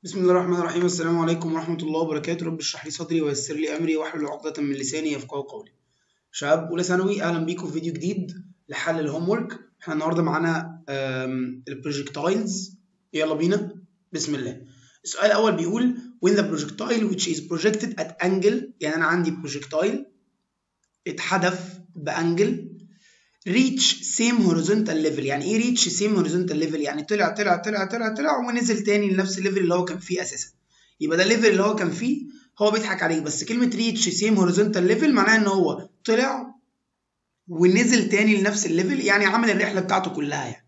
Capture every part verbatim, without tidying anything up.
بسم الله الرحمن الرحيم. السلام عليكم ورحمة الله وبركاته. رب اشرح لي صدري ويسر لي أمري واحلل عقدة من لساني يفقهوا قولي. شباب أولى ثانوي، أهلا بيكم في فيديو جديد لحل الهوم ورك. احنا النهارده معانا البروجكتايلز. يلا بينا بسم الله. السؤال الأول بيقول when the projectile which is projected at angle، يعني أنا عندي بروجكتايل اتحدف بأنجل reach same horizontal level. يعني ايه reach same horizontal level؟ يعني طلع طلع طلع طلع طلع ونزل تاني لنفس الليفل اللي هو كان فيه اساسا. يبقى ده الليفل اللي هو كان فيه، هو بيضحك عليك. بس كلمة reach same horizontal level معناها ان هو طلع ونزل تاني لنفس الليفل، يعني عمل الرحلة بتاعته كلها يعني.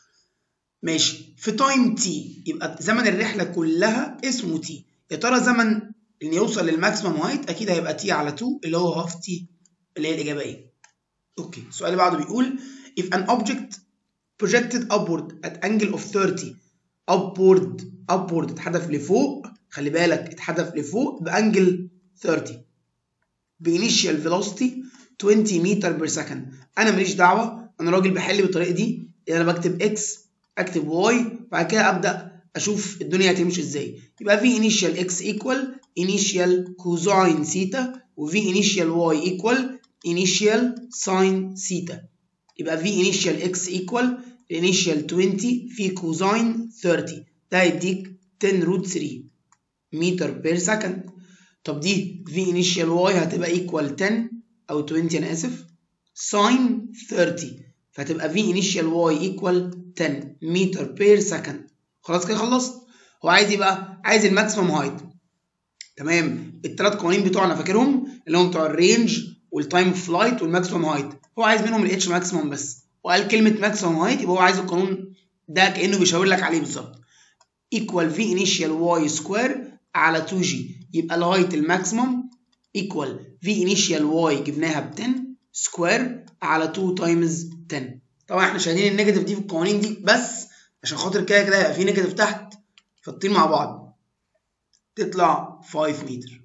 ماشي. في تايم تي، يبقى زمن الرحلة كلها اسمه تي. يا ترى زمن ان يوصل للماكسيمم هايت اكيد هيبقى تي على اتنين اللي هو هاف تي، اللي هي الإجابة ايه؟ اوكي. السؤال اللي بعده بيقول if an object projected upward at angle of thirty upward upward اتحدف لفوق، خلي بالك اتحدف لفوق بانجل ثلاثين بانيشال فيلوسيتي عشرين متر بير سكند. انا ماليش دعوه، انا راجل بحل بالطريقه دي، يعني انا بكتب اكس اكتب واي بعد كده ابدا اشوف الدنيا هتمشي ازاي. يبقى في انيشال اكس ايكوال انيشال كوزاين ثيتا، وفي انيشال واي ايكوال initial sin ثيتا. يبقى في initial x equal initial عشرين في كوزاين ثلاثين، ده هيديك عشرة روت ثلاثة متر بير سكند. طب دي في initial y هتبقى equal عشرة او عشرين، انا اسف، sin ثلاثين، فهتبقى في initial y equal عشرة متر بير سكند. خلاص كده خلصت. هو عايز ايه بقى؟ عايز الماكسيمم هايت. تمام. الثلاث قوانين بتوعنا فاكرهم، اللي هم بتوع الرينج والتايم اوف فلايت والماكسيمم هايت. هو عايز منهم الاتش ماكسيمم بس، وقال كلمه ماكسيمم هايت، يبقى هو عايز القانون ده كانه بيشاور لك عليه بالظبط. ايكوال في انيشال واي سكوير على اتنين جي، يبقى الهايت الماكسيمم ايكوال في انيشال واي جبناها ب عشرة سكوير على اتنين تايمز عشرة. طبعا احنا شايلين النيجاتيف دي في القوانين دي بس عشان خاطر كده كده هيبقى في نيجاتيف تحت، فالطين مع بعض تطلع خمسة متر،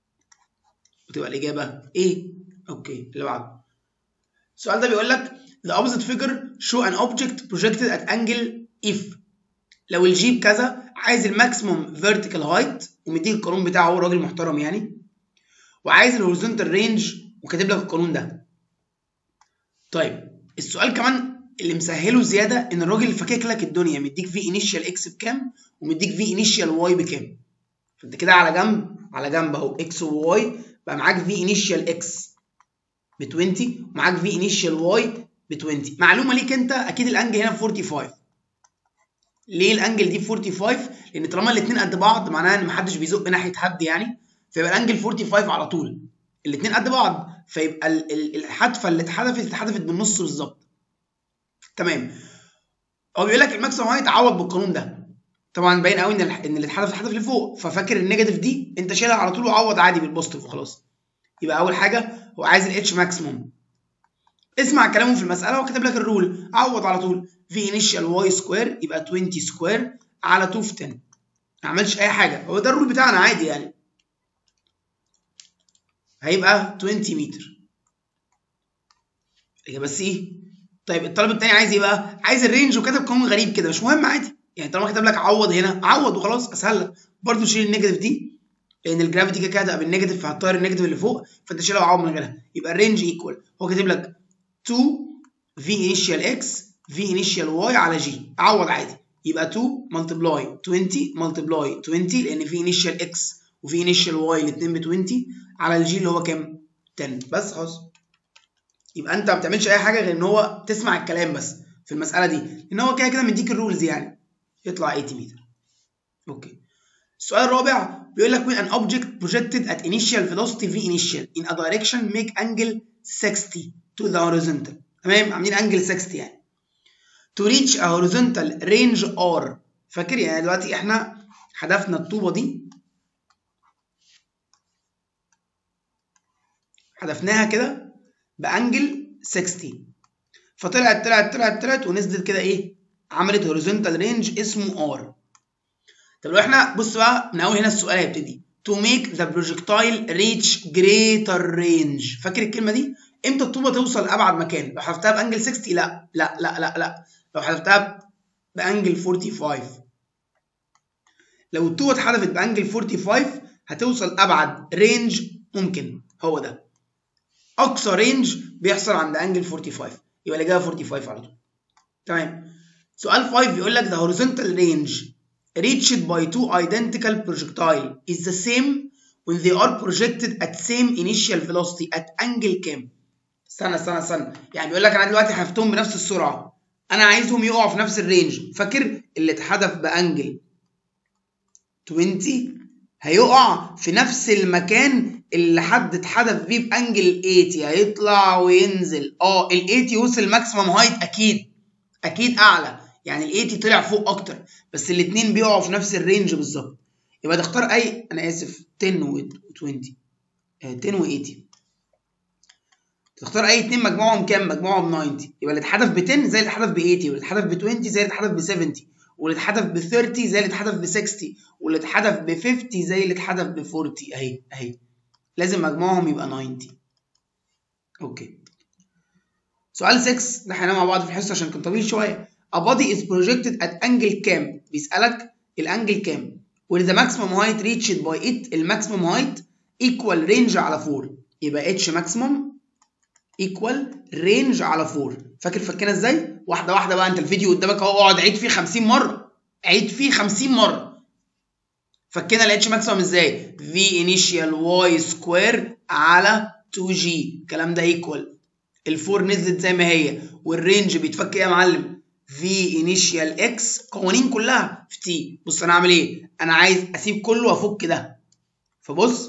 وتبقى الاجابه ايه؟ اوكي. اللي بعده السؤال ده بيقول لك the opposite figure show an object projected at angle if. لو الجي بكذا، عايز الماكسيموم فيرتيكال هايت ومديك القانون بتاعه، هو راجل محترم يعني، وعايز الهوريزونتال رينج وكاتب لك القانون ده. طيب السؤال كمان اللي مسهله زياده ان الراجل فاكك لك الدنيا، مديك في انيشال اكس بكام ومديك في انيشال واي بكام. فانت كده على جنب على جنب اهو اكس وواي، بقى معاك في انيشال اكس ب عشرين ومعاك في انيشال واي ب عشرين. معلومه ليك انت، اكيد الانجل هنا ب خمسة وأربعين. ليه الانجل دي ب خمسة وأربعين؟ لان طالما الاثنين قد بعض معناها ان محدش بيزق ناحيه حد يعني، فيبقى الانجل خمسة وأربعين على طول. الاثنين قد بعض، فيبقى الحدفه اللي اتحدفت اتحدفت بالنص بالظبط. تمام. هو بيقول لك الماكسيمم هايت عوض بالقانون ده. طبعا باين قوي ان ان اللي اتحدف اتحدف لفوق، ففاكر النيجاتيف دي انت شيلها على طول وعوض عادي بالبوزيتيف وخلاص. يبقى اول حاجه هو عايز الاتش ماكسيموم. اسمع كلامه في المساله وكتب لك الرول، عوض على طول في انيشال واي سكوير يبقى عشرين سكوير على اتنين في عشرة. ما عملش اي حاجه، هو ده الرول بتاعنا عادي يعني. هيبقى عشرين متر. الاجابه سي. طيب الطالب الثاني عايز ايه بقى؟ عايز الرينج وكتب قانون غريب كده، مش مهم عادي يعني، طالما كتب لك عوض هنا عوض وخلاص، اسهل لك. برضه شيل النيجاتيف دي لان الجرافيتي كده كده هتبقى بالنيجاتيف، فهتطير النيجاتيف اللي فوق، فانت شيلها وعوض من غيرها. يبقى الرينج ايكوال، هو كاتب لك اتنين في انيشال اكس في انيشال واي على جي، عوض عادي. يبقى اتنين ملتبلاي عشرين ملتبلاي عشرين، لان في انيشال اكس وفي انيشال واي الاثنين ب عشرين على الجي اللي هو كام؟ عشرة. بس خلاص. يبقى انت ما بتعملش اي حاجه غير ان هو تسمع الكلام بس في المساله دي، لان هو كده كده مديك الرولز يعني. يطلع تمانين متر. اوكي. السؤال الرابع بيقول لك when an object projected at initial velocity v initial in a direction make angle sixty to the horizontal. تمام، عاملين انجل ستين يعني. to reach a horizontal range r. فاكر يعني دلوقتي احنا حذفنا الطوبه دي، حذفناها كده بانجل ستين، فطلعت طلعت طلعت طلعت ونزلت كده ايه؟ عملت هوريزونتال رينج اسمه ار. طب لو احنا بص بقى من اول هنا السؤال هيبتدي to make the projectile reach greater range. فاكر الكلمه دي؟ امتى الطوبه توصل لابعد مكان؟ لو حذفتها بانجل ستين؟ لا لا لا لا لا، لو حذفتها بانجل خمسة وأربعين. لو اتنين اتحدفت بانجل خمسة وأربعين هتوصل ابعد رينج ممكن، هو ده اقصى رينج بيحصل عند انجل خمسة وأربعين، يبقى اللي جايه خمسة وأربعين على طول. تمام. سؤال خمسة بيقول لك the horizontal range reached by two identical projectile is the same when they are projected at same initial velocity at angle كام؟ استنى استنى استنى، يعني بيقول لك انا دلوقتي حذفتهم بنفس السرعه، انا عايزهم يقعوا في نفس الرينج. فاكر اللي اتحدف بانجل عشرين هيقع في نفس المكان اللي حد اتحدف بيه بانجل تمانين، هيطلع وينزل. اه ال تمانين وصل ماكسيمم هايت اكيد، اكيد اعلى، يعني ال تمانين طلع فوق اكتر، بس الاثنين بيقعوا في نفس الرينج بالظبط. يبقى تختار اي، انا اسف عشرة و عشرين، عشرة و تمانين، تختار اي اتنين مجموعهم كام؟ مجموعهم تسعين. يبقى اللي اتحدف ب عشرة زي اللي اتحدف ب تمانين، واللي اتحدف ب عشرين زي اللي اتحدف ب سبعين، واللي اتحدف ب ثلاثين زي اللي اتحدف ب ستين، واللي اتحدف ب خمسين زي اللي اتحدف ب أربعين. اهي اهي لازم مجموعهم يبقى تسعين. اوكي. سؤال ستة ده هنعمل مع بعض في الحصه عشان كان طويل شويه. A body is projected at angle كام؟ بيسألك الانجل كام؟ where the maximum height reached by it، الماكسيمم هايت equal range على أربعة، يبقى h maximum equal range على أربعة. فاكر فكنا ازاي؟ واحده واحده بقى، انت الفيديو قدامك اهو، اقعد عيد فيه خمسين مره، عيد فيه خمسين مره. فكنا ال h maximum ازاي؟ v initial y square على اتنين جي، الكلام ده equal الفور نزلت زي ما هي، والرينج بيتفك ايه يا معلم؟ في انيشال اكس، قوانين كلها في تي. بص انا هعمل ايه؟ انا عايز اسيب كله وافك ده، فبص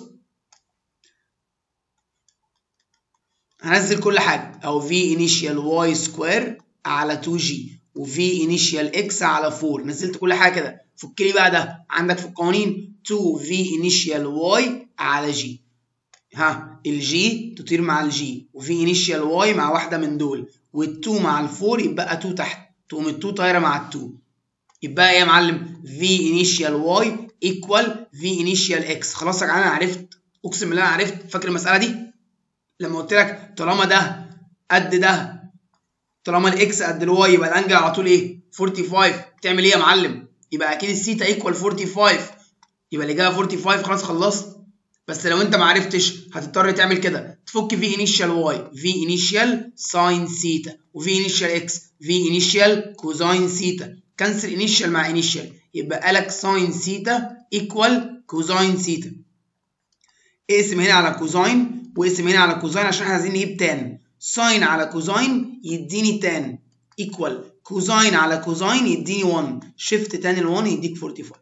هنزل كل حاجه، او في انيشال واي سكوير على اتنين جي، وفي انيشال اكس على أربعة، نزلت كل حاجه كده. فك لي بقى ده، عندك في القوانين اتنين في انيشال واي على جي، ها الجي تطير مع الجي، وفي انيشال واي مع واحده من دول، وال2 مع الفور يبقى اتنين تحت، تقوم ال2 طايره مع ال2، يبقى ايه يا معلم؟ في انيشال واي ايكوال في انيشال اكس. خلاص يا جدعان انا عرفت، اقسم بالله انا عرفت. فاكر المساله دي لما قلت لك طالما ده قد ده، طالما الاكس قد الواي، يبقى الانجل على طول ايه؟ خمسة وأربعين. تعمل ايه يا معلم؟ يبقى اكيد الثيتا ايكوال خمسة وأربعين، يبقى اللي جايه خمسة وأربعين. خلاص خلصت. بس لو انت ما عرفتش هتضطر تعمل كده، تفك في انيشال واي في انيشال ساين ثيتا، وفي انيشال اكس في انيشال كوزاين ثيتا، كنسل انيشال مع انيشال، يبقى لك ساين ثيتا ايكوال كوزاين ثيتا. اقسم هنا على كوزاين واقسم هنا على كوزاين عشان احنا عايزين نجيب تان. ساين على كوزاين يديني تان ايكوال كوزاين على كوزاين يديني واحد، شيفت تان ال واحد يديك أربعة وأربعين.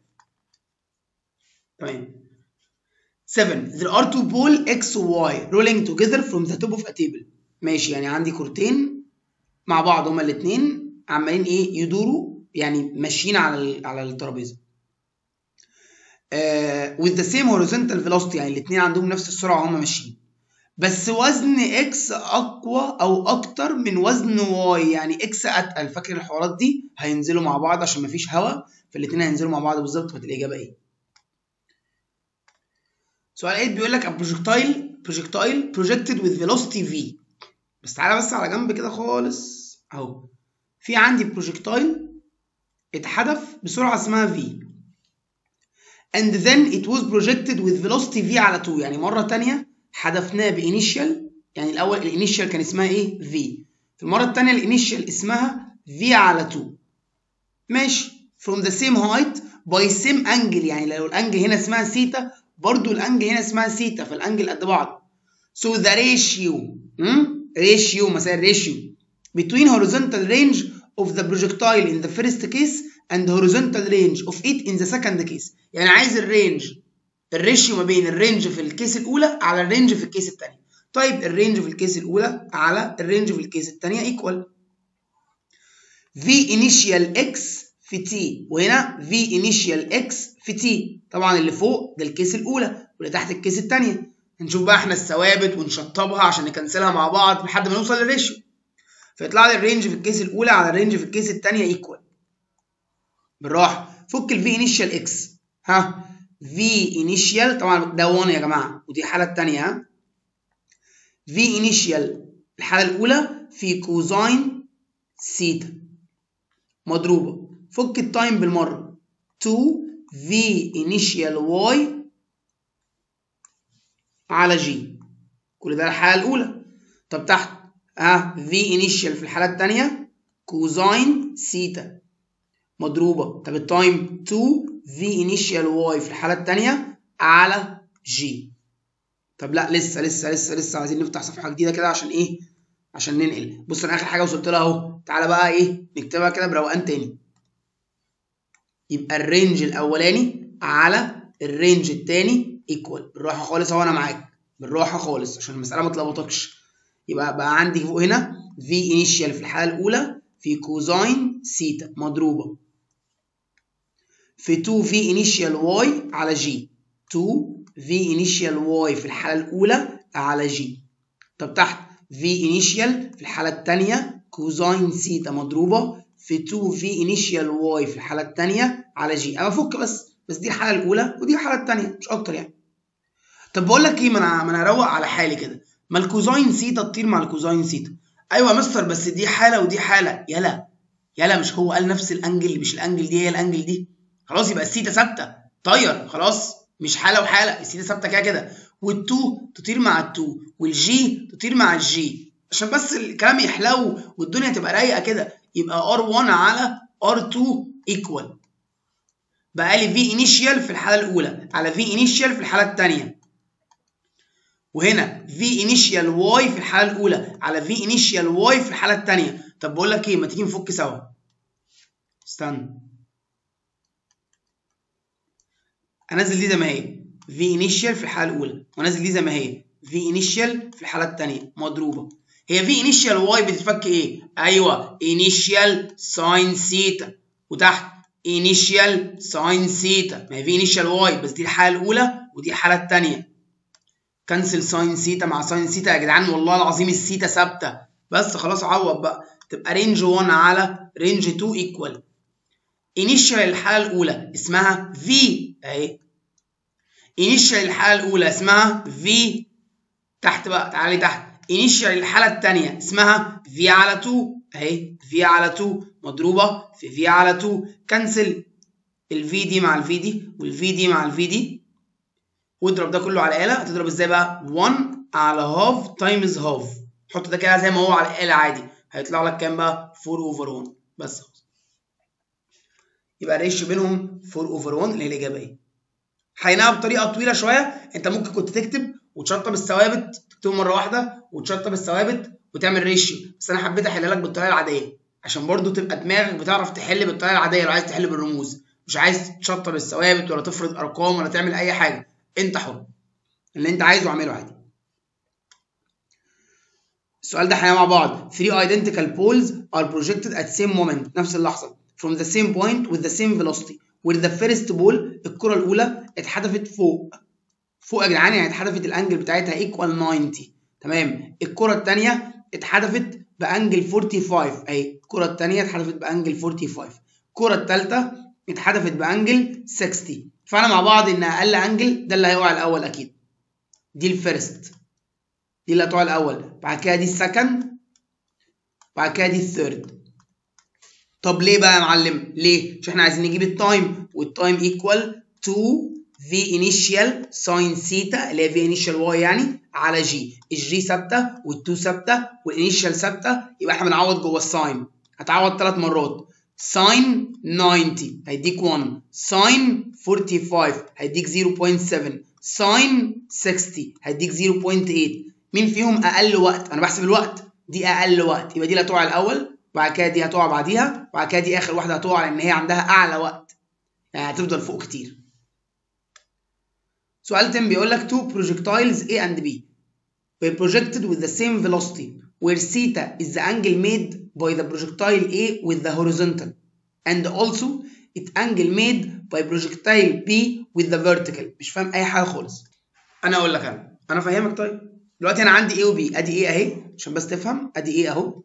تمام. سبعة. There are two balls X و Y rolling together from the top of a table. ماشي، يعني عندي كورتين مع بعض هما الاثنين عمالين ايه؟ يدوروا، يعني ماشيين على على الترابيزه. uh, with the same horizontal velocity، يعني الاثنين عندهم نفس السرعه وهما ماشيين، بس وزن X اقوى او اكتر من وزن Y، يعني X اتقل. فاكر الحوارات دي؟ هينزلوا مع بعض عشان مفيش هواء، فالاثنين هينزلوا مع بعض بالظبط. فالاجابه الاجابه ايه؟ سؤال تمانية بيقول لك a projectile projectile projected with velocity v. بس تعالى بس على جنب كده خالص اهو، في عندي بروجكتايل اتحدف بسرعه اسمها v and then it was projected with velocity v على اتنين، يعني مره ثانيه حدفناه بانيشال، يعني الاول الانيشال كان اسمها ايه؟ v، في المره الثانيه الانيشال اسمها v على اتنين. ماشي. from the same height by same angle، يعني لو الانجل هنا اسمها ثيتا برضو الانجل هنا اسمها ثيتا، فالانجل قد بعض. so the ratio هم؟ ratio مثلا ratio between horizontal range of the projectile in the first case and horizontal range of it in the second case، يعني عايز الرينج، الريشيو ما بين الرينج في الكيس الاولى على الرينج في الكيس الثانيه. طيب الرينج في الكيس الاولى على الرينج في الكيس الثانيه ايكوال v initial x في t، وهنا v initial x في t. طبعا اللي فوق ده الكيس الاولى واللي تحت الكيس الثانيه. هنشوف بقى احنا الثوابت ونشطبها عشان نكنسلها مع بعض لحد ما نوصل للريشيو، فيطلع لي الرينج في الكيس الاولى على الرينج في الكيس الثانيه ايكوال. بالراحه، فك ال v initial x، ها v initial طبعا ده واحد يا جماعه، ودي الحاله الثانيه، ها v initial الحاله الاولى في كوزاين ثيتا مضروبه، فك التايم بالمره اتنين في initial y على g. كل ده الحالة الأولى. طب تحت ها في initial في الحالة الثانية كوزاين سيتا مضروبة. طب التايم اتنين في initial y في الحالة الثانية على g. طب لا لسه لسه لسه لسه عايزين نفتح صفحة جديدة كده عشان إيه؟ عشان ننقل. بص أنا آخر حاجة وصلت لها أهو. تعالى بقى إيه؟ نكتبها كده بروقان تاني. يبقى الرينج الأولاني على الرينج الثاني ايكوال. بالراحة خالص أهو أنا معاك. بالراحة خالص عشان المسألة ما تلخبطكش. يبقى بقى عندي فوق هنا في initial في الحالة الأولى في كوزاين سيتا مضروبة في اتنين في initial y على g. اتنين في initial y في الحالة الأولى على g. طب تحت في initial في الحالة الثانية كوزاين سيتا مضروبة في اتنين في initial y في الحالة الثانية على g. أنا بفك بس بس دي الحالة الأولى ودي الحالة الثانية مش أكتر يعني. طب بقول لك إيه، ما أنا ما أنا هروق على حالي كده. ما الكوزاين سيتا تطير مع الكوزاين سيتا. أيوه يا مستر بس دي حالة ودي حالة. يلا يلا مش هو قال نفس الأنجل؟ مش الأنجل دي هي الأنجل دي؟ خلاص يبقى السيتا ثابتة. طير خلاص مش حالة وحالة، السيتا ثابتة كده كده. والتو تطير مع التو والجي تطير مع الجي عشان بس الكلام يحلو والدنيا تبقى رايقة كده. يبقى ار واحد على ار اتنين ايكوال. بقى لي في initial في الحالة الأولى على في initial في الحالة الثانية. وهنا في initial y في الحالة الأولى على في initial y في الحالة الثانية. طب بقول لك إيه، ما تيجي نفك سوا. استنى. أنزل دي زي ما هي في initial في الحالة الأولى وأنزل دي زي ما هي في initial في الحالة الثانية مضروبة. هي في initial y بتتفك إيه؟ أيوه initial sin ثيتا وتحت initial sin ثيتا. ما هي في initial y بس دي الحالة الأولى ودي الحالة الثانية. كنسل ساين ثيتا مع ساين ثيتا يا جدعان والله العظيم الثيتا ثابته. بس خلاص عوض بقى تبقى رينج واحد على رينج اتنين ايكوال. انيشال الحاله الاولى اسمها في اهي. انيشال الحاله الاولى اسمها في. تحت بقى تعالي تحت انيشال الحاله الثانيه اسمها في على اتنين اهي. في على اتنين مضروبه في في على اتنين. كنسل الفي دي مع الفي دي والفي دي مع الفي دي واضرب ده كله على آلة. هتضرب ازاي بقى؟ واحد على هاف تايمز هاف. حط ده كده زي ما هو على الآلة عادي. هيطلع لك كام بقى؟ اربعة اوفر واحد بس. يبقى الريشيو بينهم اربعة اوفر واحد اللي هي الإجابة ايه؟ حيناها بطريقة طويلة شوية. أنت ممكن كنت تكتب وتشطب الثوابت، تكتبهم مرة واحدة وتشطب الثوابت وتعمل ريشيو، بس أنا حبيت أحلها لك بالطريقة العادية عشان برضو تبقى دماغك بتعرف تحل بالطريقة العادية لو عايز تحل بالرموز، مش عايز تشطب الثوابت ولا تفرض أرقام ولا تعمل أي حاجة. انت حر اللي انت عايزه اعمله عادي. السؤال ده احنا مع بعض. three identical poles are projected at same moment نفس اللحظه from the same point with the same velocity where the first pole الكره الاولى اتحدفت فوق فوق يا جدعان، يعني اتحدفت الانجل بتاعتها ايكوال تسعين. تمام. الكره الثانيه اتحدفت بانجل خمسة وأربعين اهي. الكره الثانيه اتحدفت بانجل خمسة وأربعين. الكره الثالثه اتحدفت بانجل ستين. فانا مع بعض ان اقل انجل ده اللي هيقع الاول اكيد. دي الفيرست دي اللي هتقع الاول، بعد كده دي السكند، بعد كده دي الثيرد. طب ليه بقى يا معلم؟ ليه؟ عشان احنا عايزين نجيب التايم والتايم ايكوال اتنين في انيشال ساين ثيتا اللي هي في انيشال واي يعني على جي. الجي ثابته والتو ثابته والانيشال ثابته. يبقى احنا بنعوض جوه الساين. هتعوض ثلاث مرات. ساين تسعين هيديك واحد، ساين خمسة وأربعين هيديك صفر فاصلة سبعة، ساين ستين هيديك صفر فاصلة تمانية. مين فيهم اقل وقت؟ انا بحسب الوقت. دي اقل وقت يبقى دي اللي هتقع الاول، وبعد كده دي هتقع بعديها، وبعد كده دي اخر واحده هتقع لان هي عندها اعلى وقت يعني هتفضل فوق كتير. سؤال تاني بيقول لك two projectiles A and B were projected with the same velocity where theta is the angle made by the projectile A with the horizontal and also its angle made by projectile B with the vertical. مش فاهم اي حاجه خالص. انا اقول لك انا انا فاهمك. طيب دلوقتي انا عندي A و B. ادي A اهي عشان بس تفهم. ادي A اهو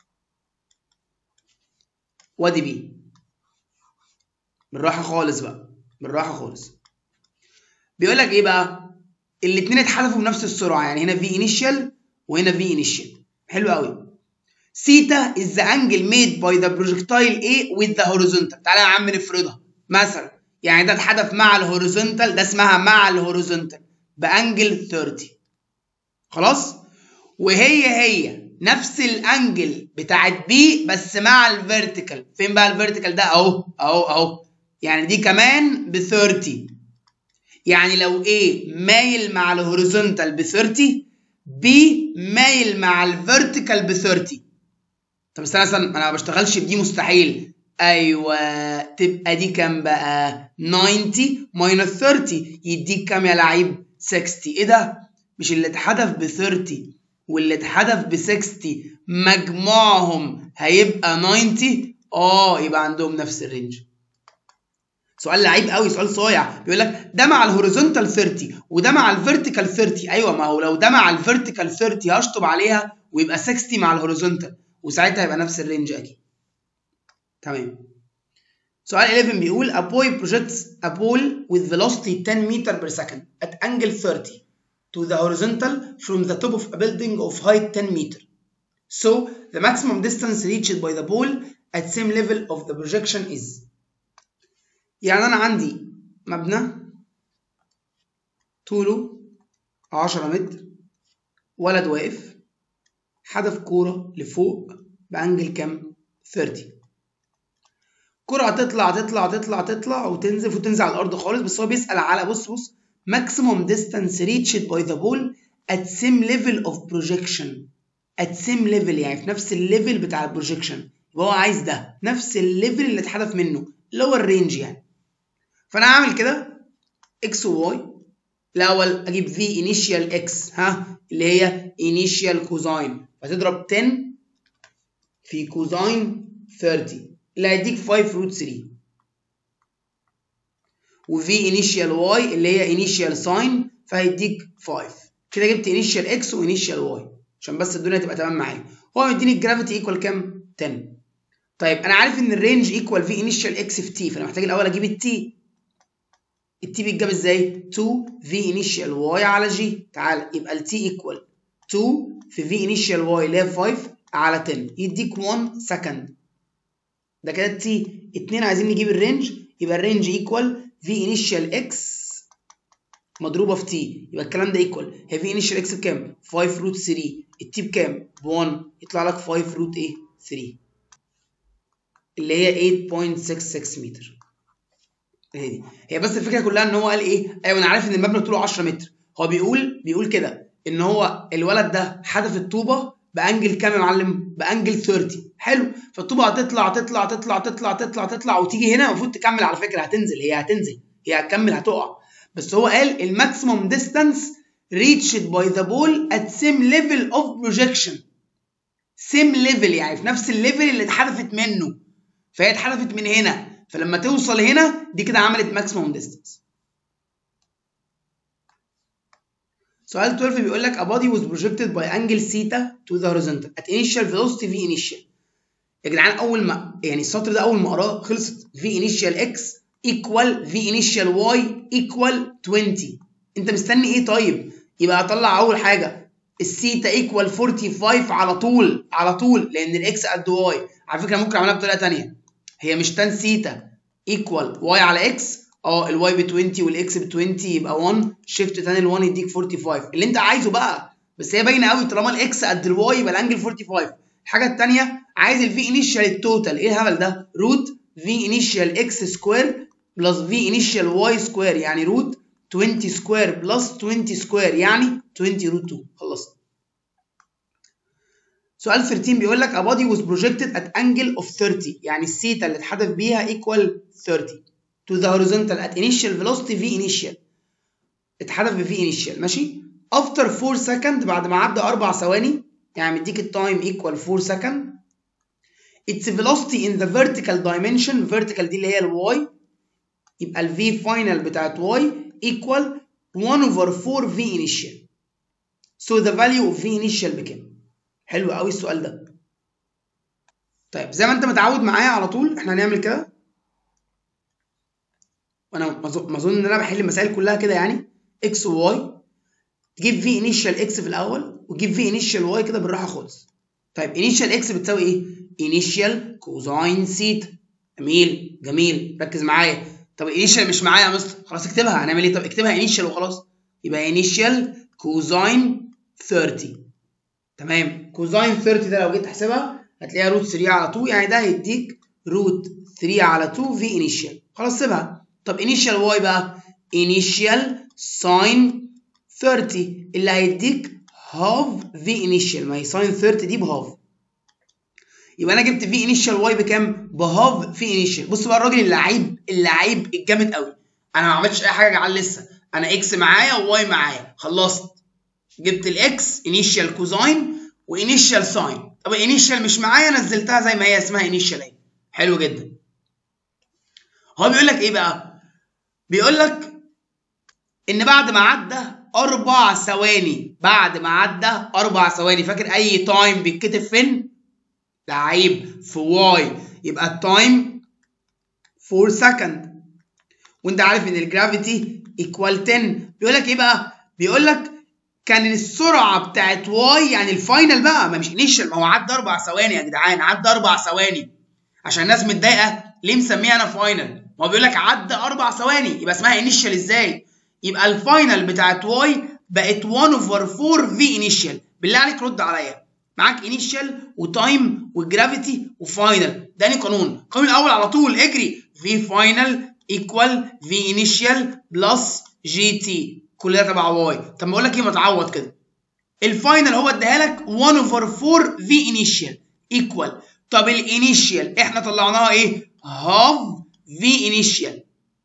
وادي B. بالراحه خالص بقى بالراحه خالص. بيقول لك ايه بقى؟ الاثنين اتحذفوا بنفس السرعه، يعني هنا في انيشال وهنا في انيشال. حلو قوي. ثيتا is the angle made by the projectile A with the horizontal. تعالى يا عم نفرضها. مثلا يعني ده اتحدف مع الهوريزونتال، ده اسمها مع الهوريزونتال بانجل ثلاثين. خلاص؟ وهي هي نفس الانجل بتاعت بي بس مع الفيرتيكال. فين بقى الفيرتيكال ده؟ اهو اهو اهو. يعني دي كمان ب ثلاثين. يعني لو A مايل مع الهوريزونتال ب ثلاثين، B مايل مع الفيرتيكال ب ثلاثين. طب استنى استنى، انا ما بشتغلش بدي مستحيل. ايوه، تبقى دي كام بقى؟ تسعين ماينس ثلاثين يديك كام يا لعيب؟ ستين. ايه ده؟ مش اللي اتحدف ب ثلاثين واللي اتحدف ب ستين مجموعهم هيبقى تسعين؟ اه، يبقى عندهم نفس الرينج. سؤال لعيب قوي، سؤال صايع. بيقول لك ده مع الهوريزونتال ثلاثين وده مع الفيرتيكال ثلاثين. ايوه، ما هو لو ده مع الفيرتيكال ثلاثين هشطب عليها ويبقى ستين مع الهوريزونتال، وساعتها هيبقى نفس الرينج اكيد. تمام. سؤال إحداشر بيقول a boy projects a ball with velocity ten meters per second at angle thirty to the horizontal from the top of a building of height ten meters. So the maximum distance reached by the ball at same level of the projection is. يعني أنا عندي مبنى طوله عشرة متر، ولد واقف حدف كورة لفوق بأنجل كام؟ ثلاثين. كرة هتطلع تطلع تطلع تطلع وتنزل وتنزل على الأرض خالص، بس هو بيسأل على بص بص maximum distance reached by the ball at same level of projection. at same level يعني في نفس الليفل بتاع البروجيكشن، يبقى هو عايز ده نفس الليفل اللي اتحدف منه اللي هو الرينج يعني. فأنا هعمل كده x و y. الأول أجيب v initial x ها اللي هي initial cosine، فتضرب عشرة في كوزاين ثلاثين اللي هيديك خمسة روت ثلاثة، و v initial y اللي هي initial sin فهيديك خمسة. كده جبت initial x و initial y عشان بس الدنيا تبقى تمام معايا. هو مديني الجرافيتي ايكوال كام؟ عشرة. طيب انا عارف ان الرينج ايكوال v initial x في t، فانا محتاج الاول اجيب التي. التي بيتجاب ازاي؟ اتنين v initial y على g. تعالى يبقى التي ايكوال اتنين في v initial y اللي هي خمسة على عشرة يديك واحد سكند. ده كده التي. اتنين عايزين نجيب الرينج، يبقى الرينج ايكوال v initial x مضروبه في t، يبقى الكلام ده ايكوال هي v initial x بكام؟ خمسة روت ثلاثة. التي بكام؟ ب واحد، يطلع لك خمسة روت ايه؟ ثلاثة اللي هي ثمانية فاصلة ستة ستة متر. هي دي هي بس الفكره كلها ان هو قال ايه؟ ايوه انا عارف ان المبنى طوله عشرة متر. هو بيقول بيقول كده ان هو الولد ده حدف الطوبه بانجل كام يا معلم؟ بانجل ثلاثين. حلو، فالطوبه هتطلع تطلع تطلع تطلع تطلع تطلع وتيجي هنا، المفروض تكمل. على فكره هتنزل، هي هتنزل هي هتكمل هتقع، بس هو قال الماكسيموم ديستانس reached by the ball at same level of projection. same level يعني في نفس الليفل اللي اتحدفت منه، فهي اتحدفت من هنا، فلما توصل هنا دي كده عملت ماكسيموم ديستانس. سؤال اتناشر بيقول لك a body was projected by angle theta to the horizontal at initial velocity v initial. يا جدعان اول ما يعني السطر ده اول ما اقراه خلصت. v initial x equal v initial y equal عشرين. انت مستني ايه طيب؟ يبقى هطلع اول حاجه الثيتا ايكوال خمسة وأربعين على طول على طول، لان الاكس قد واي. على فكره ممكن اعملها بطريقه ثانيه، هي مش تان ثيتا ايكوال واي على اكس. اه الواي ب عشرين والاكس ب عشرين يبقى واحد، شيفت تاني ال واحد يديك خمسة وأربعين اللي انت عايزه بقى. بس هي باينه قوي طالما الاكس قد الواي يبقى الانجل خمسة وأربعين. الحاجه الثانيه عايز الفي انيشال التوتال. ايه الهبل ده؟ روت في انيشال اكس سكوير بلس في انيشال واي سكوير، يعني روت عشرين سكوير بلس عشرين سكوير يعني عشرين روت اتنين. خلصت. سؤال تلتاشر بيقول لك a body was projected at angle of ثلاثين، يعني الثيتا اللي اتحدف بيها equal ثلاثين to the horizontal at initial velocity v initial. اتحدف ب v initial ماشي. after four second بعد ما عدى أربع ثواني، يعني مديك التايم equal four second. its velocity in the vertical dimension، vertical دي اللي هي الواي، يبقى ال v final بتاعت y equal one over four v initial. so the value of v initial بكام؟ حلو قوي السؤال ده. طيب زي ما انت متعود معايا على طول احنا هنعمل كده، وانا ما اظن ان انا بحل المسائل كلها كده يعني. x و y تجيب v initial x في الاول وتجيب v initial y كده بالراحه خالص. طيب initial x بتساوي ايه؟ initial cosine ثيتا. جميل جميل ركز معايا. طب انيشال مش معايا يا مستر، خلاص اكتبها. هنعمل ايه؟ طب اكتبها انيشال وخلاص. يبقى انيشال كوزاين ثلاثين. تمام. كوزاين ثلاثين ده لو جيت تحسبها هتلاقيها روت ثلاثة على اتنين، يعني ده هيديك روت ثلاثة على اتنين في انيشال. خلاص سيبها. طب انيشال واي بقى انيشال ساين ثلاثين اللي هيديك هاف في انيشال. ما هي ساين ثلاثين دي بهاف، يبقى انا جبت في انيشال واي بكام؟ بهاف في انيشال. بص بقى الراجل اللعيب اللعيب الجامد قوي، انا ما عملتش اي حاجه يا جعان لسه. انا اكس معايا وواي معايا، خلصت. جبت الاكس انيشال كوزاين وانيشال ساين. طب الانيشال مش معايا، نزلتها زي ما هي اسمها انيشال اهي. حلو جدا. هو بيقول لك ايه بقى؟ بيقول لك ان بعد ما عدى اربع ثواني، بعد ما عدى اربع ثواني، فاكر اي تايم بيتكتب فين؟ لعيب في واي، يبقى التايم أربعة سكند. وانت عارف ان الجرافيتي ايكوال عشرة. بيقول لك ايه بقى؟ بيقول لك كان السرعه بتاعت واي، يعني الفاينل بقى، ما مش انيشال، ما هو عدى اربع ثواني يا جدعان، عدى اربع ثواني. عشان الناس متضايقه ليه مسميها انا فاينل؟ ما هو بيقول لك عدى اربع ثواني، يبقى اسمها انيشال ازاي؟ يبقى الفاينل بتاعت واي بقت واحد اوفر اربعة في انيشال. بالله عليك رد عليا. معاك انيشال وتايم وجرافيتي وفاينل، ده انهي قانون؟ القانون الاول على طول، اجري. في فاينل ايكوال في انيشال بلس جي تي، كل ده تبع واي. طب ما اقول لك ايه، ما تعوض كده. الفاينل هو اداها لك واحد اوفر اربعة في انيشال ايكوال. طب الانيشال احنا طلعناها ايه؟ هاف في انيشال.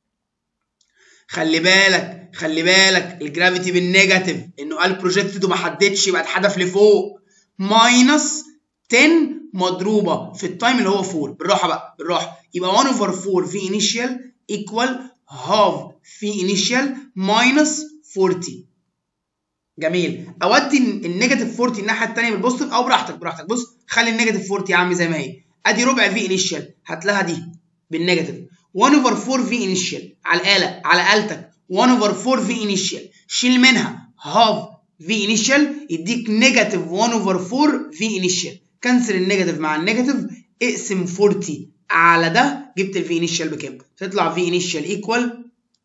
خلي بالك خلي بالك الجرافيتي بالنيجاتيف، انه قال بروجكتد وما حددش، يبقى اتحدف لفوق. ماينس عشرة مضروبه في التايم اللي هو اربعة. بالراحه بقى بالراحه. يبقى واحد اوفر اربعة في انيشال ايكوال هاف في انيشال ماينس اربعين. جميل. اودي النيجاتيف اربعين الناحيه الثانيه بالبوزيتيف او براحتك براحتك. بص خلي النيجاتيف اربعين يا عم زي ما هي. ادي ربع في انيشال، هات لها دي بالنيجاتيف. واحد اوفر اربعة في انيشال على الاله، على آلتك. واحد اوفر اربعة في انيشال، شيل منها هاف في انيشال يديك نيجاتيف واحد اوفر اربعة في انيشال. كنسل النيجاتيف مع النيجاتيف، اقسم اربعين على ده، جبت الفي انيشال بكام؟ تطلع في انيشال ايكوال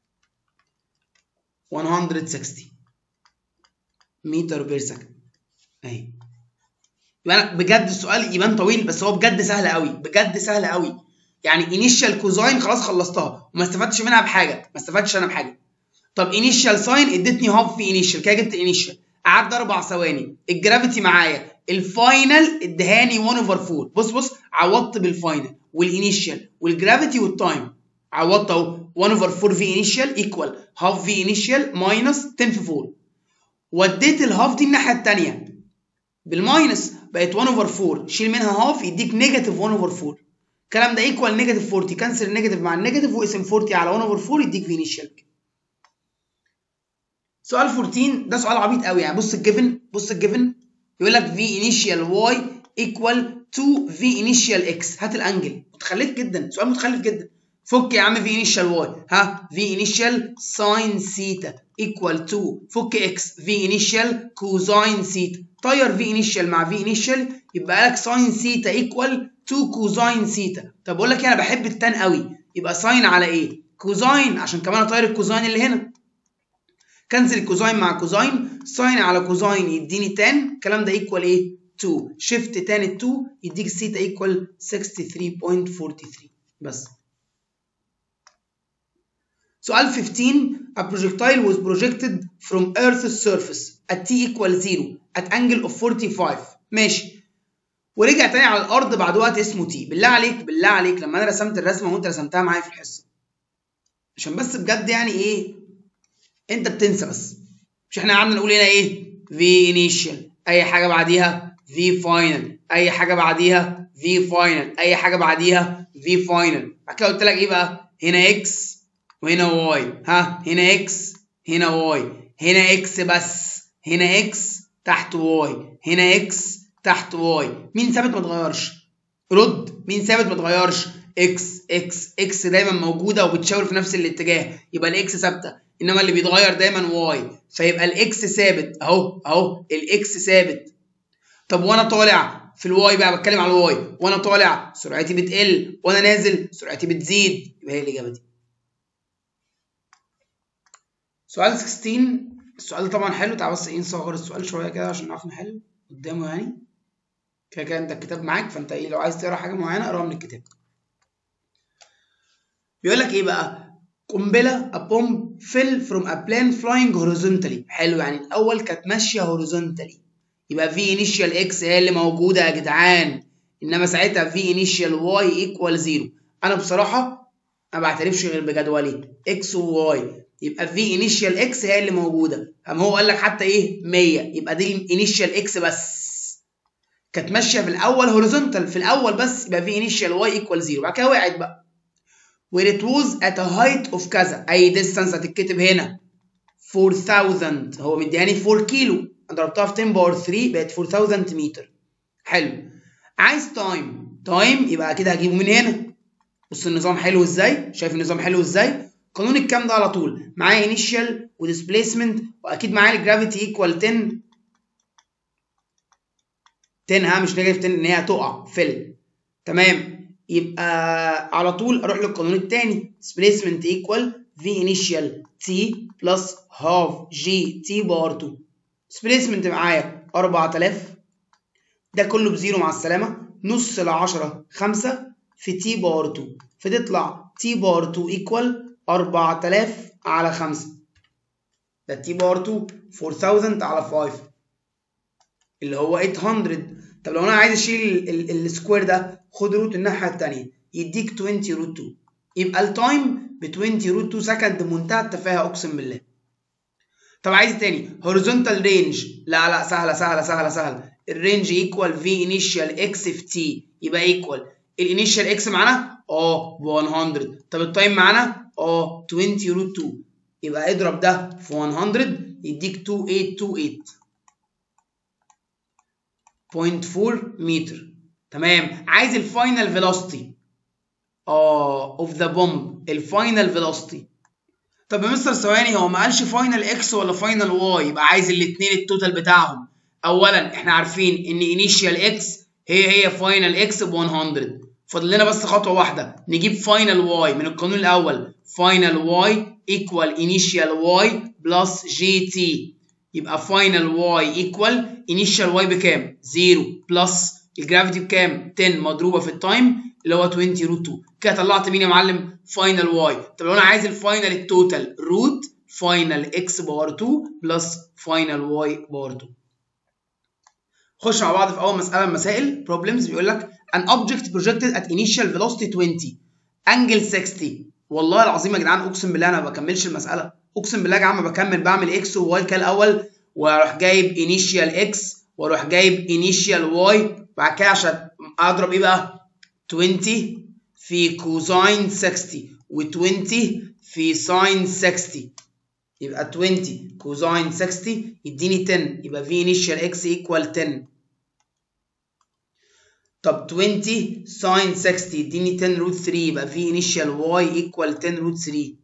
مية وستين متر بير سكند اهي. يبقى انا بجد السؤال يبان طويل، بس هو بجد سهل قوي، بجد سهل قوي. يعني انيشال كوزاين خلاص خلصتها وما استفدتش منها بحاجه، ما استفدتش انا بحاجه. طب انيشال ساين ادتني هاف في انيشال، كده جبت انيشال. قعدت اربع ثواني. الجرافيتي معايا. الفاينل ادهاني واحد اوفر اربعة. بص بص عوضت بالفاينل والانيشال والجرافيتي والتايم. عوضت اهو. واحد اوفر اربعة في انيشال ايكوال هاف في انيشال ماينس عشرة في اربعة. وديت الهاف دي الناحيه الثانيه بالماينس، بقت واحد اوفر اربعة، شيل منها هاف يديك نيجاتيف واحد اوفر اربعة. الكلام ده ايكوال نيجاتيف اربعين. كنسل النيجاتيف مع النيجاتيف واقسم اربعين على واحد اوفر اربعة يديك في انيشال. سؤال اربعتاشر ده سؤال عبيط قوي يعني. بص الجيفن بص الجيفن يقول لك في انيشال واي ايكوال اتنين في انيشال اكس. هات الانجل. متخلف جدا، سؤال متخلف جدا. فك يا عم في انيشال واي، ها في انيشال ساين ثيتا ايكوال اتنين، فك اكس في انيشال كوزاين ثيتا. طير في انيشال مع في انيشال يبقى لك ساين ثيتا ايكوال اتنين كوزاين ثيتا. طب بقول لك انا بحب التان قوي، يبقى ساين على ايه؟ كوزاين، عشان كمان اطير الكوزاين اللي هنا. كنسل الكوزاين مع كوزاين، ساين على كوزاين يديني تان، الكلام ده ايكوال ايه؟ اتنين. شيفت تان اتنين يديك الثيتا ايكوال تلاتة وستين فاصلة اربعة واربعين. بس. سؤال خمستاشر. A projectile was projected from Earth's surface at t equal zero at angle of forty-five. ماشي. ورجع تاني على الارض بعد وقت اسمه t. بالله عليك بالله عليك لما انا رسمت الرسمه وانت رسمتها معايا في الحصه، عشان بس بجد يعني ايه انت بتنسى بس. مش احنا قعدنا نقول هنا ايه؟ في انيشال، اي حاجه بعديها في فاينل، اي حاجه بعديها في فاينل، اي حاجه بعديها في فاينل. بعد كده قلت لك ايه بقى؟ هنا اكس وهنا واي. ها هنا اكس هنا واي، هنا اكس بس، هنا اكس تحت واي، هنا اكس تحت واي. مين ثابت ما اتغيرش؟ رد. مين ثابت ما اتغيرش؟ اكس اكس اكس دايما موجوده وبتشاور في نفس الاتجاه، يبقى الاكس ثابته. انما اللي بيتغير دايما واي، فيبقى الاكس ثابت اهو اهو الاكس ثابت. طب وانا طالع في الواي بقى، بتكلم على الواي، وانا طالع سرعتي بتقل وانا نازل سرعتي بتزيد، يبقى هي الاجابه دي. سؤال ستاشر. السؤال ده طبعا حلو. تعال بس ايه نصغر السؤال شويه كده عشان نعرف نحل قدامه يعني. كده كده انت الكتاب معاك، فانت ايه لو عايز تقرا حاجه معينه اقراها من الكتاب. بيقول لك ايه بقى؟ قنبله a bomb fell from a plane flying horizontally. حلو، يعني الاول كانت ماشيه horizontally، يبقى في انيشال اكس هي اللي موجوده يا جدعان، انما ساعتها في انيشال واي ايكوال زيرو. انا بصراحه ما بعترفش غير بجدولي اكس وواي، يبقى في انيشال اكس هي اللي موجوده. قام هو قال لك حتى ايه مية، يبقى دي انيشال اكس بس كانت ماشيه في الاول هوريزونتال في الاول بس، يبقى في انيشال واي ايكوال زيرو. بعد كده وقعت بقى where it was at a height of كذا، اي distance هتتكتب هنا four thousand. هو مديهاني four كيلو، ضربتها في ten باور three بقت four thousand متر. حلو. عايز تايم، تايم يبقى كده هجيبه من هنا. بص النظام حلو ازاي، شايف النظام حلو ازاي؟ قانون الكام ده على طول معايا انيشال وديسبيسمنت، واكيد معايا الجرافيتي ايكوال ten ten ها مش نيجاتيف ten ان هي هتقع فيل. تمام، يبقى على طول اروح للقانون الثاني displacement equal v initial t plus half g t باور two. displacement معايا أربعة آلاف، ده كله بزيرو مع السلامه، نص ل عشرة خمسة في t باور two، فتطلع t باور two equal أربعة آلاف على خمسة، ده t باور two four thousand على خمسة اللي هو تمنمية. طب لو انا عايز اشيل السكوير ده خد روت الناحيه الثانيه يديك عشرين روت two، يبقى التايم ب عشرين روت two سكند، منتهى التفاهه اقسم بالله. طب عايز تاني هوريزونتال رينج، لا لا سهله سهله سهله سهله. الرينج ايكوال في انيشال اكس في تي، يبقى ايكوال الانيشال اكس معانا اه ب مية، طب التايم معانا اه عشرين روت two، يبقى اضرب ده في مية يديك ألفين وتمنمية وتمنية وعشرين صفر أربعة متر. تمام، عايز الفاينل فيلوسيتي اه اوف ذا بومب، الفاينل فيلوسيتي. طب يا مستر ثواني، هو ما قالش فاينل اكس ولا فاينل واي، يبقى عايز الاثنين التوتال بتاعهم. اولا احنا عارفين ان انيشال اكس هي هي فاينل اكس ب مية، فاضل لنا بس خطوه واحده نجيب فاينل واي من القانون الاول. فاينل واي ايكوال انيشال واي بلس جي تي، يبقى فاينل واي ايكوال انيشال واي بكام؟ زيرو بلس الجرافيتي بكام؟ عشرة مضروبه في التايم اللي هو عشرين روت two. كده طلعت مين يا معلم؟ فاينل واي. طب لو انا عايز الفاينل التوتال روت فاينل اكس باور two بلس فاينل واي باور two. خش مع بعض في اول مساله من مسائل بروبلمز. بيقول لك an object projected at initial velocity twenty angle sixty. والله العظيم يا جدعان اقسم بالله انا ما بكملش المساله، اقسم بالله يا جدعان ما بكمل، بعمل اكس وواي كده الاول واروح جايب انيشال اكس واروح جايب انيشال واي، بعد كده عشان اضرب ايه بقى؟ عشرين في كوزاين ستين و20 في ساين ستين، يبقى عشرين كوزاين ستين يديني عشرة، يبقى في انيشال اكس ايكوال عشرة. طب عشرين ساين ستين يديني عشرة روت ثري، يبقى في انيشال واي ايكوال عشرة روت ثري.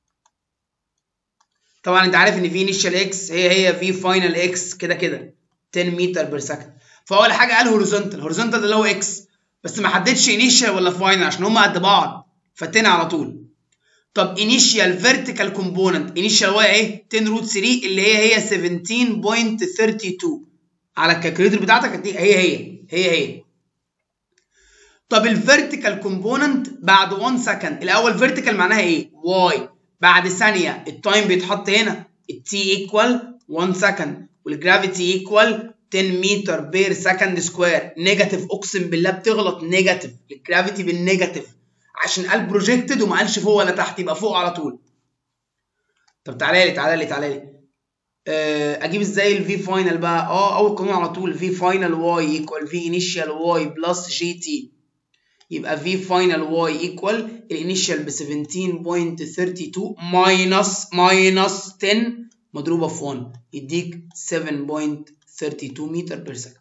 طبعا انت عارف ان في انيشال اكس هي هي في فاينل اكس كده كده عشرة متر بير سكند. فاول حاجه قال هوريزونتال، هوريزونتال اللي هو اكس، بس ما حددش انيشال ولا فاينل عشان هم قد بعض فتنا على طول. طب انيشال فيرتيكال كومبوننت، انيشال واي ايه؟ عشرة روت ثري اللي هي هي سبعتاشر بوينت ثلاثة وتلاتين على الكالكوليتر بتاعتك، هي هي هي هي. طب الفيرتيكال كومبوننت بعد واحد سكند، الاول فيرتيكال معناها ايه؟ واي، بعد ثانيه التايم بيتحط هنا، التي ايكوال واحد سكند والجرافيتي ايكوال عشرة متر بير سكند سكوير. نيجاتيف اقسم بالله بتغلط، نيجاتيف الجرافيتي بالنيجاتيف عشان قال بروجكتد وما قالش فوق ولا تحت، يبقى فوق على طول. طب تعالى لي تعالى لي تعالى لي اجيب ازاي الفي فاينل بقى؟ اه اول قانون على طول، في فاينل واي ايكوال في انيشال واي بلس جي تي، يبقى في فاينل واي ايكوال الانيشال ب سبعتاشر بوينت ثلاثة وتلاتين ماينس ماينس عشرة مضروبه في واحد يديك سبعة بوينت ثلاثة وتلاتين متر بير سكند.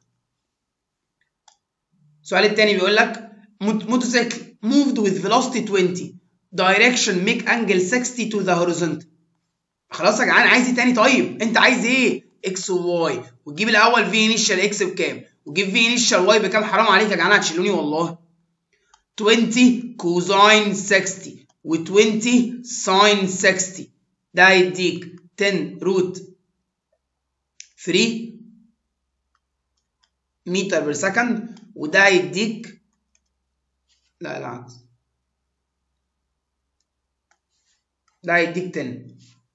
السؤال الثاني بيقول لك موتوسيكل moved with velocity twenty direction make angle sixty to the horizontal. خلاص يا جدعان عايز ايه تاني؟ طيب انت عايز ايه؟ اكس وواي، وتجيب الاول في انيشال اكس بكام وتجيب في انيشال واي بكام؟ حرام عليك يا جدعان هتشيلوني والله. عشرين كوزاين ستين و20 ساين ستين، ده هيديك عشرة روت ثلاثة متر بير سكند، وده هيديك لا العكس، ده هيديك عشرة،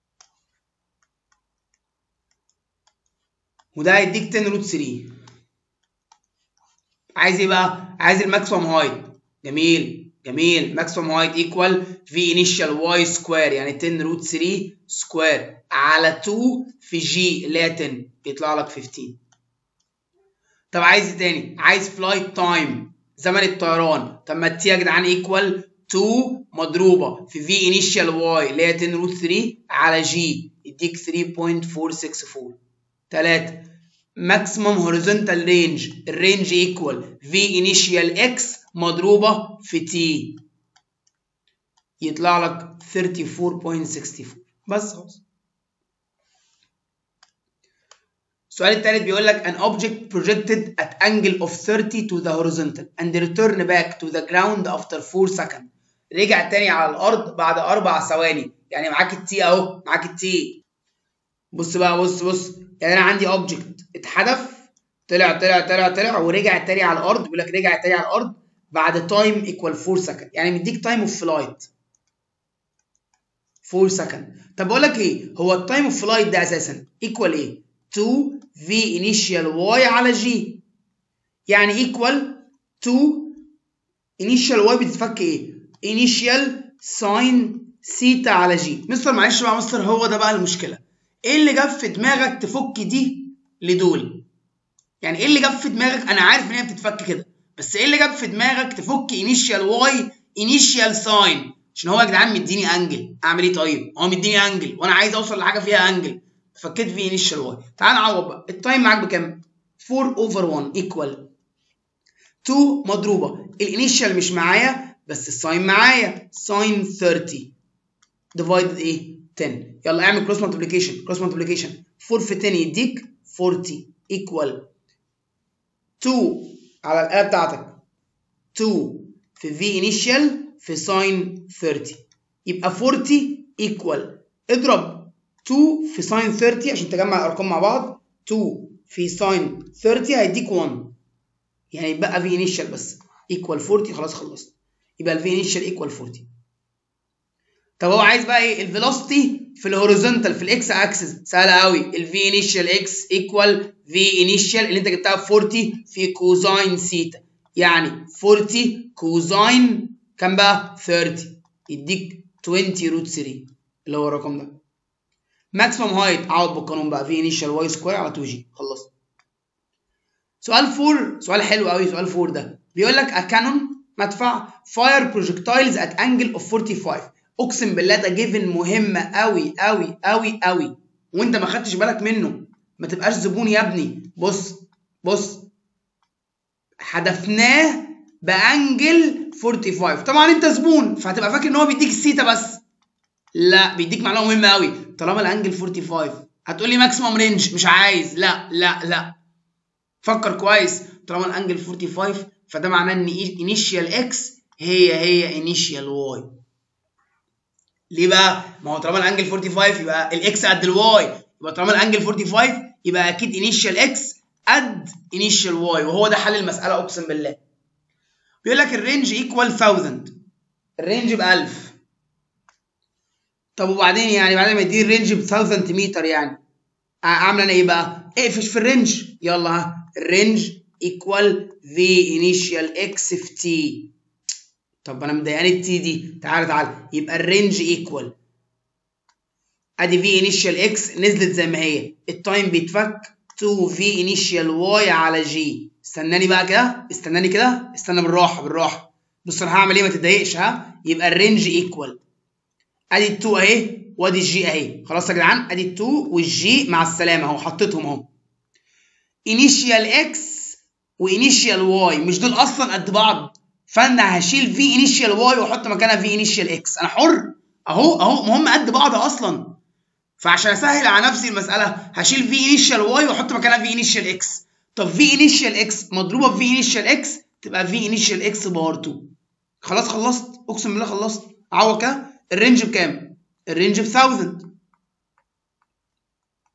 وده هيديك عشرة روت ثلاثة. عايز ايه بقى؟ عايز الماكسيمم هايت. جميل جميل. ماكسيمم هايت ايكوال في انيشال واي سكوير، يعني عشرة روت ثلاثة سكوير على اتنين في جي اللي هي عشرة، يطلع لك خمستاشر. طب عايز ايه تاني؟ عايز فلايت تايم، زمن الطيران. طب ما تي يا جدعان ايكوال اتنين مضروبه في في انيشال واي اللي هي عشرة روت ثلاثة على جي، يديك ثلاثة فاصلة أربعمية وستة وستين. تلاتة ماكسيمم هوريزونتال رينج، الرينج ايكوال في انيشال اكس مضروبه في تي، يطلع لك أربعة وثلاثين فاصلة ستة أربعة. بس خلاص. السؤال الثالث بيقول لك an object projected at angle of thirty to the horizontal and return back to the ground after four seconds. رجع تاني على الارض بعد اربع ثواني، يعني معاك التي اهو، معاك التي. بص بقى، بص بص، يعني انا عندي object اتحدف، طلع طلع طلع طلع ورجع تاني على الارض، بيقول لك رجع تاني على الارض بعد تايم ايكوال أربعة سكند، يعني مديك تايم اوف فلايت أربعة سكند. طب بقول لك ايه، هو التايم اوف فلايت ده اساسا ايكوال ايه؟ اتنين في انيشال واي على جي، يعني ايكوال اتنين انيشال واي بتتفك ايه؟ انيشال ساين سيتا على جي. مستر معلش بقى مستر، هو ده بقى المشكله. ايه اللي جاب في دماغك تفك دي لدول؟ يعني ايه اللي جاب في دماغك؟ انا عارف ان هي بتتفك كده، بس ايه اللي جاب في دماغك تفك انيشال واي انيشال ساين؟ عشان هو يا جدعان مديني انجل، اعمل ايه طيب؟ هو مديني انجل وانا عايز اوصل لحاجه فيها انجل، فكيت في انيشال واي. تعال نعوض بقى. التايم معاك بكام؟ أربعة اوفر واحد ايكوال اتنين مضروبه الانيشال مش معايا بس الساين معايا، ساين ثلاثين ديفايدد ايه؟ عشرة. يلا اعمل كروس مالتيبيكيشن، كروس مالتيبيكيشن. أربعة في عشرة يديك أربعين ايكوال اتنين على الآلة بتاعتك اتنين في في انيشال في ساين ثلاثين، يبقى أربعين ايكوال اضرب اتنين في ساين ثلاثين عشان تجمع الارقام مع بعض، اتنين في ساين ثلاثين هيديك واحد، يعني يبقى في انيشال بس ايكوال أربعين. خلاص خلصت، يبقى الفي انيشال ايكوال أربعين. طب هو عايز بقى ايه؟ الفيلوسيتي في الهوريزونتال في الاكس اكسس، سهله قوي. الفي انيشال اكس ايكوال في انيشال اللي انت جبتها ب أربعين في كوزاين سيتا، يعني أربعين كوزاين كام بقى؟ ثلاثين، يديك عشرين روت ثلاثة اللي هو الرقم ده. ماكسيمم هايت عوض بالقانون بقى، في انيشال واي سكوير على اتنين جي. خلصت. سؤال أربعة، سؤال حلو قوي سؤال أربعة ده. بيقول لك ا كانون مدفع فاير بروجكتايلز ات انجل اوف خمسة وأربعين. اقسم بالله ده جيفن مهم قوي قوي قوي قوي وانت ما خدتش بالك منه، ما تبقاش زبون يا ابني. بص بص، حدفناه بانجل خمسة وأربعين، طبعا انت زبون فهتبقى فاكر ان هو بيديك السيتا بس، لا بيديك معلومه مهمه قوي. طالما الانجل خمسة وأربعين هتقول لي ماكسيمم رينج، مش عايز، لا لا لا، فكر كويس. طالما الانجل خمسة وأربعين فده معناه ان انيشال اكس هي هي انيشال واي. ليه بقى؟ ما هو طالما الانجل خمسة وأربعين يبقى الاكس قد الواي، يبقى طالما الانجل خمسة وأربعين يبقى اكيد انيشال اكس قد انيشال واي، وهو ده حل المساله اقسم بالله. بيقول لك الرينج ايكوال ألف، الرينج ب ألف. طب وبعدين يعني بعد ما يديني الرينج ب ألف متر يعني اعمل انا ايه بقى؟ اقفش في الرينج. يلا ها، الرينج ايكوال في انيشال اكس في تي. طب انا مضايقاني التي دي، تعالى تعالى، يبقى الرينج ايكوال ادي في انيشال اكس نزلت زي ما هي، التايم بيتفك اتنين في انيشال واي على جي. استناني بقى كده، استناني كده، استنى بالراحه بالراحه. بص انا هعمل ايه، ما تتضايقش ها. يبقى الرينج ايكوال ادي اتنين اهي وادي الجي اهي. خلاص يا جدعان، ادي اتنين والجي مع السلامه اهو، حطيتهم اهو. انيشال اكس وانيشال واي مش دول اصلا قد بعض، فانا هشيل في انيشال واي واحط مكانها في انيشال اكس، انا حر اهو اهو، ما هم قد بعض اصلا. فعشان اسهل على نفسي المساله هشيل في انيشال واي واحط مكانها في انيشال اكس. طب في انيشال اكس مضروبه في انيشال اكس تبقى في انيشال اكس باور اتنين. خلاص خلصت، اقسم بالله خلصت. عوض كده. الرينج بكام؟ الرينج ب ألف.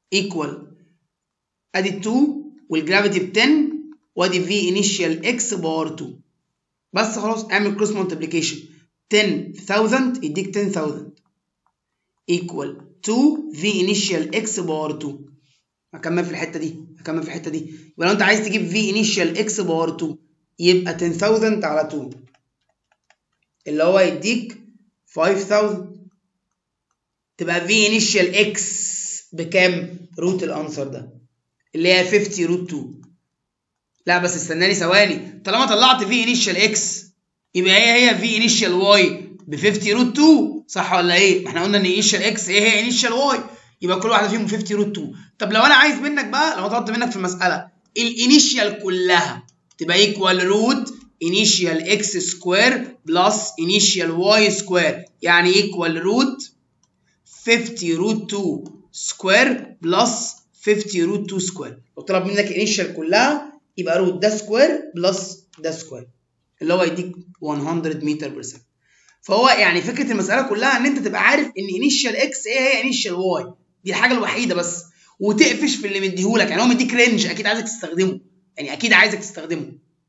ايكوال ادي اتنين والجرافيتي ب عشرة وادي في انيشال اكس باور اتنين. بس خلاص اعمل كروس مالتيبليكيشن. عشرة آلاف يديك عشرة آلاف ايكوال اتنين في انيشال اكس باور اتنين. هكمل في الحته دي هكمل في الحته دي يبقى لو انت عايز تجيب في انيشال اكس باور اتنين يبقى عشرة آلاف على اتنين اللي هو يديك خمسة آلاف. تبقى في انيشال اكس بكام؟ روت الانسر ده اللي هي خمسين روت اتنين. لا بس استناني ثواني، طالما طلعت في انيشال اكس يبقى هي هي في انيشال واي ب خمسين روت اتنين، صح ولا ايه؟ ما احنا قلنا ان انيشال اكس ايه هي انيشال واي، يبقى كل واحده فيهم خمسين روت اتنين. طب لو انا عايز منك بقى، لو طلبت منك في المساله الانيشال كلها تبقى ايكوال روت انيشال اكس سكوير بلس انيشال واي سكوير، يعني ايكوال روت خمسين روت اتنين سكوير بلس خمسين روت اتنين سكوير. لو طلب منك انيشال كلها يبقى روت ده سكوير بلس ده سكوير اللي هو يديك مية متر بير سكند. فهو يعني فكره المساله كلها ان انت تبقى عارف ان انيشال اكس ايه هي انيشال واي، دي الحاجه الوحيده بس، وتقفش في اللي مديهولك. يعني هو مديك رينج اكيد عايزك تستخدمه، يعني اكيد عايزك تستخدمه.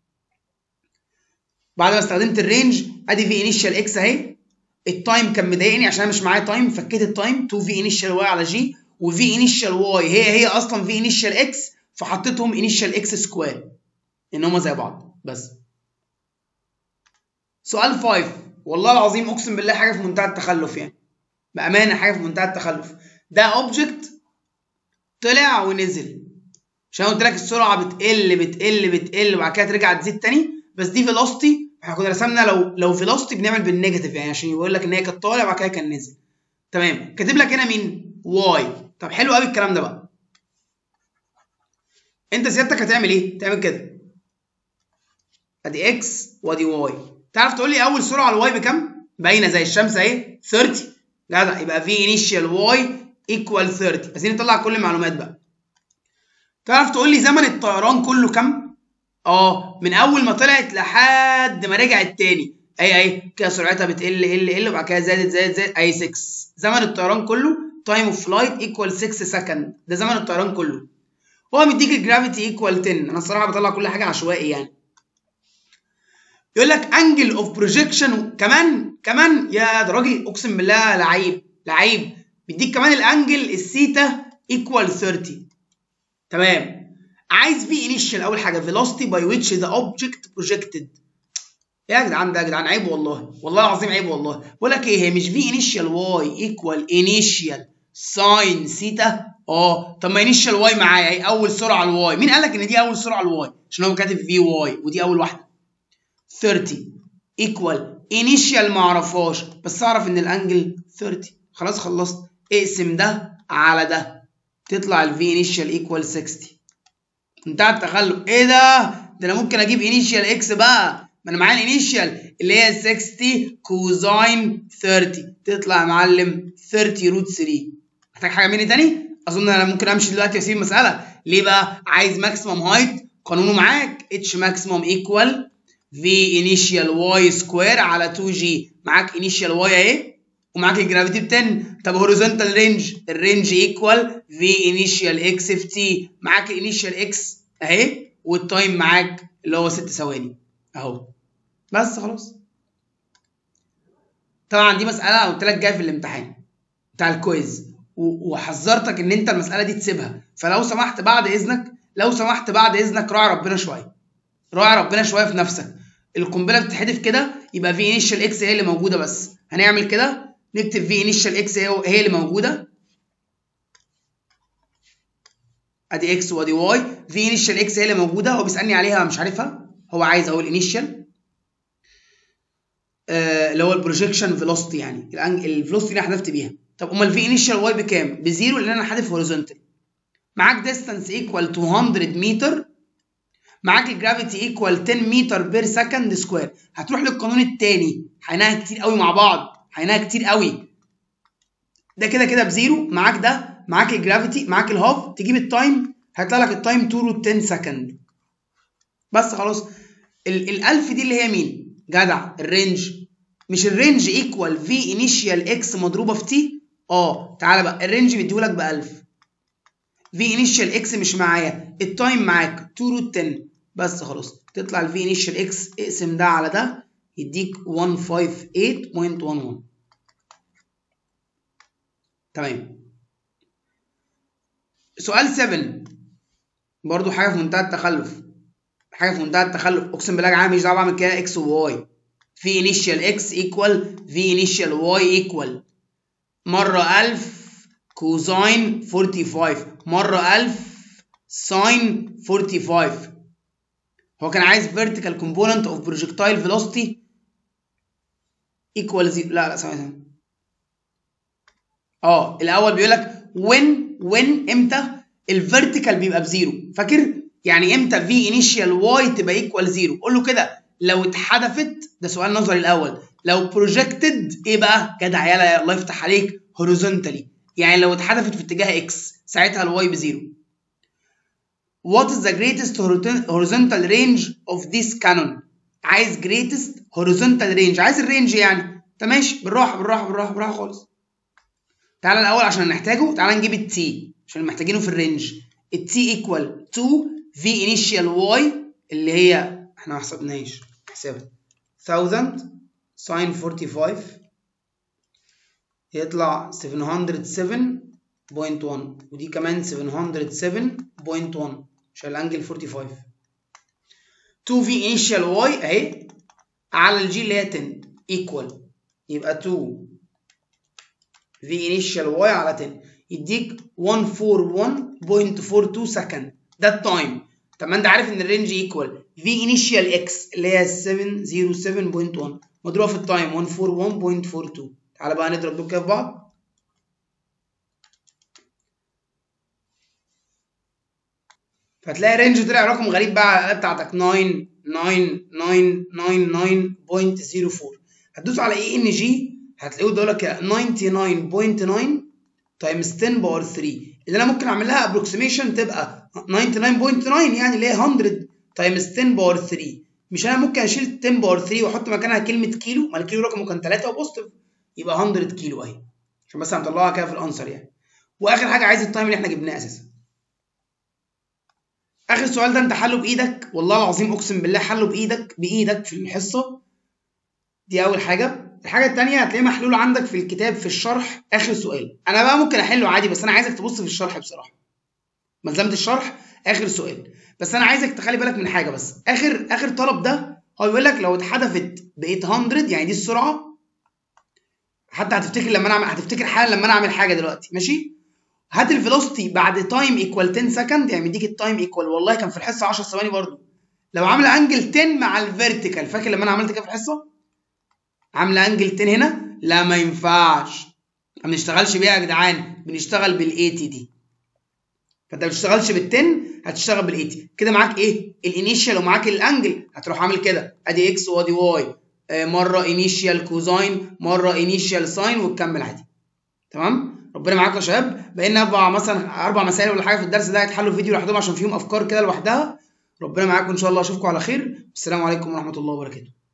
بعد ما استخدمت الرينج ادي في انيشال اكس اهي. التايم كان مضايقني عشان مش معايا تايم، فكيت التايم اتنين في انيشال واي على جي، وفي انيشال واي هي هي اصلا في انيشال اكس، فحطيتهم انيشال اكس سكوير ان هم زي بعض. بس سؤال خمسة، والله العظيم اقسم بالله حاجه في منتهى التخلف، يعني بامانه حاجه في منتهى التخلف. ده اوبجكت طلع ونزل، عشان قلت لك السرعه بتقل بتقل بتقل وبعد كده ترجع تزيد تاني، بس دي فيلوستي. احنا كنا رسمنا لو لو فيلوستي بنعمل بالنيجاتيف، يعني عشان يقول لك ان هي كانت طالع وبعد كده كان نزل. تمام، كاتب لك هنا مين؟ واي. طب حلو قوي الكلام ده بقى. انت سيادتك هتعمل ايه؟ تعمل كده، ادي اكس وادي واي. تعرف تقول لي اول سرعه الواي بكام؟ باينه زي الشمس اهي ثلاثين. جدع، يبقى في انيشال واي ايكوال ثلاثين. عايزين نطلع كل المعلومات بقى. تعرف تقول لي زمن الطيران كله كام؟ اه، من اول ما طلعت لحد ما رجعت تاني اهي اهي كده سرعتها بتقل قل قل وبعد كده زادت زادت زادت اهي ستة. زمن الطيران كله تايم اوف فلايت ايكوال ستة سكند، ده زمن الطيران كله. هو مديك الجرافيتي ايكوال عشرة. انا الصراحه بطلع كل حاجه عشوائي يعني. يقول لك انجل اوف بروجيكشن كمان كمان يا ده راجل اقسم بالله لعيب لعيب، بيديك كمان الانجل الثيتا ايكوال ثلاثين. تمام، عايز في انيشال اول حاجه فيلوسيتي باي ويتش ذا اوبجكت بروجكتد. يا جدعان ده يا جدعان عيب والله، والله العظيم عيب والله. بقول لك ايه، هي مش في انيشال واي ايكوال انيشال ساين ثيتا؟ اه، طب ما انيشال واي معايا اهي اول سرعه الواي. مين قال لك ان دي اول سرعه الواي؟ عشان هو كاتب في واي ودي اول واحده. ثلاثين ايكوال انيشال ما اعرفهاش بس اعرف ان الانجل ثلاثين. خلاص خلصت، اقسم ده على ده تطلع الفي انيشال ايكوال ستين. انتهى التخلف. ايه ده؟ ده انا ممكن اجيب انيشال اكس بقى، ما انا معايا الانيشال اللي هي ستين كوزاين ثلاثين، تطلع يا معلم ثلاثين روت ثلاثة. محتاج حاجه مني تاني؟ اظن انا ممكن امشي دلوقتي واسيب المساله. ليه بقى؟ عايز ماكسيمم هايت، قانونه معاك اتش ماكسيمم ايكوال في انيشال واي سكوير على اتنين جي. معاك انيشال واي اهي ومعاك الجرافيتي ب عشرة. طب هوريزونتال رينج، الرينج ايكوال في انيشال اكس في تي. معاك الانيشال اكس اهي والتايم معاك اللي هو ست ثواني اهو. بس خلاص. طبعا دي مساله قلت لك جايه في الامتحان بتاع الكويز، وحذرتك ان انت المساله دي تسيبها، فلو سمحت بعد اذنك لو سمحت بعد اذنك راعي ربنا شويه، راعي ربنا شويه في نفسك. القنبله بتتحدف كده يبقى في انيشال اكس هي اللي موجوده، بس هنعمل كده نكتب في انيشال اكس هي اللي موجوده، ادي اكس وادي واي. في انيشال اكس هي اللي موجوده، هو بيسالني عليها مش عارفها، هو عايز اقول انيشال آه اللي هو البروجيكشن فيلوسيتي، يعني الفيلوسيتي اللي انا حذفت بيها. طب امال في انيشال واي بكام؟ بزيرو لان انا حادف هوريزونتال. معاك ديستانس ايكوال مئتين متر، معاك الجرافيتي ايكوال عشرة متر بير سكند سكوير. هتروح للقانون الثاني، حيناها كتير قوي مع بعض، حيناها كتير قوي. ده كده كده بزيرو، معاك ده معاك الجرافيتي معاك الهاف، تجيب التايم هيطلع لك التايم اتنين روت عشرة سكند. بس خلاص. ال ألف دي اللي هي مين؟ جدع الرينج. مش الرينج ايكوال في انيشال اكس مضروبه في تي؟ اه تعالى بقى، الرينج بيديهولك ب ألف. في انيشال اكس مش معايا، التايم معاك اتنين روت عشرة بس خلاص، تطلع الفي انيشال اكس اقسم ده على ده يديك مية وخمسة وتمانين فاصلة واحد واحد. تمام. سؤال سبعة برضو حاجه في منتهى التخلف، حاجه في منتهى التخلف اقسم بالله يا جماعه، مش دعوه بعمل كده اكس وواي. في انيشال اكس ايكوال في انيشال واي ايكوال مره ألف كوزاين خمسة وأربعين مره ألف ساين خمسة وأربعين. هو كان عايز vertical component of projectile velocity equal zero. لا لا ثواني ثواني. اه الاول بيقول لك when when امتى الفيرتيكال بيبقى بزيرو، فاكر؟ يعني امتى في انيشال واي تبقى ايكوال زيرو؟ قول له كده لو اتحدفت، ده سؤال نظري الاول، لو بروجكتد ايه بقى؟ جدع يالا الله يفتح عليك، هوريزونتالي، يعني لو اتحدفت في اتجاه اكس ساعتها الواي بزيرو. What is the greatest horizontal range of this cannon؟ عايز greatest horizontal range، عايز الرينج يعني. طب ماشي بالراحه بالراحه بالراحه بالراحه خالص. تعالى الاول عشان نحتاجه، تعالى نجيب التي عشان محتاجينه في الرينج. التي ايكوال اتنين في انيشال واي اللي هي احنا ما حسبناهاش، نحسبها ألف ساين خمسة وأربعين يطلع سبعمية وسبعة فاصلة واحد، ودي كمان سبعمية وسبعة فاصلة واحد عشان الانجل خمسة وأربعين. اتنين في انيشال واي اهي على الجي اللي هي عشرة ايكوال، يبقى اتنين في انيشال واي على عشرة يديك مية وواحد وأربعين فاصلة اتنين وأربعين سكند، ده التايم. طب ما انت عارف ان الرينج ايكوال في انيشال اكس اللي هي سبعمية وسبعة فاصلة واحد مضروبه في التايم مية وواحد وأربعين فاصلة اتنين وأربعين. تعالى بقى نضرب دول كده في بعض، فتلاقي الرينج طلع رقم غريب بقى على الاله بتاعتك تسعة تسعة تسعة تسعة تسعة فاصلة صفر أربعة. هتدوس على اي ان جي هتلاقيه بيقول لك تسعة وتسعين فاصلة تسعة تايمز عشرة باور تلاتة، اللي انا ممكن اعمل لها ابروكسيميشن تبقى تسعة وتسعين فاصلة تسعة يعني اللي هي مية تايمز عشرة باور تلاتة. مش انا ممكن اشيل عشرة باور تلاتة واحط مكانها كلمه كيلو؟ ما الكيلو رقمه كان تلاتة وبوزيتيف، يبقى مية كيلو اهي، عشان بس هنطلعها كده في الانسر يعني. واخر حاجه عايز التايم اللي احنا جبناه اساسا. اخر سؤال ده انت حله بايدك والله العظيم، اقسم بالله حله بايدك بايدك في الحصه دي. اول حاجه. الحاجه الثانيه هتلاقيه محلول عندك في الكتاب في الشرح اخر سؤال. انا بقى ممكن احله عادي بس انا عايزك تبص في الشرح بصراحه، ملزمه الشرح اخر سؤال. بس انا عايزك تخلي بالك من حاجه بس، اخر اخر طلب ده هو بيقول لك لو اتحدفت ب تمنمية يعني دي السرعه، حتى هتفتكر لما انا اعمل، هتفتكر حالا لما انا اعمل حاجه دلوقتي ماشي. هات الفيلوسيتي بعد تايم ايكوال عشرة سكند، يعني مديك التايم ايكوال والله كان في الحصه عشر ثواني برضو، لو عامله انجل عشرة مع الفيرتيكال. فاكر لما انا عملت كده في الحصه؟ عامله انجل عشرة هنا، لا ما ينفعش، ما بنشتغلش بيها يا جدعان، بنشتغل بال تمانين دي. فانت ما بتشتغلش بال عشرة، هتشتغل بال تمانين. كده معاك ايه؟ الانيشال ومعاك الانجل، هتروح عامل كده ادي اكس وادي واي، مره انيشال كوزاين مره انيشال ساين وتكمل عادي. تمام؟ ربنا معاكم يا شباب. بقينا اربع مثلا اربع مسائل ولا حاجه في الدرس ده هيتحلوا فيديو لوحدهم عشان فيهم افكار كده لوحدها. ربنا معاكم ان شاء الله، اشوفكم على خير. السلام عليكم ورحمه الله وبركاته.